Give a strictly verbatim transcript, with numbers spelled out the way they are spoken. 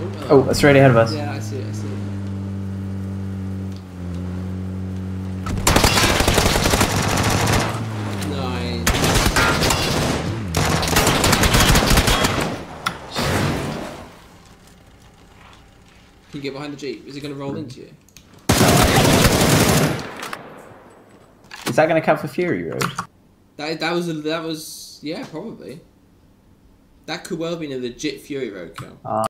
Oh, it's straight ahead of us. Yeah, I see it, I see it. Nice. Can you get behind the Jeep? Is it going to roll into you? Is that going to count for Fury Road? That, that was, a, that was, yeah, probably. That could well be a legit Fury Road kill. Uh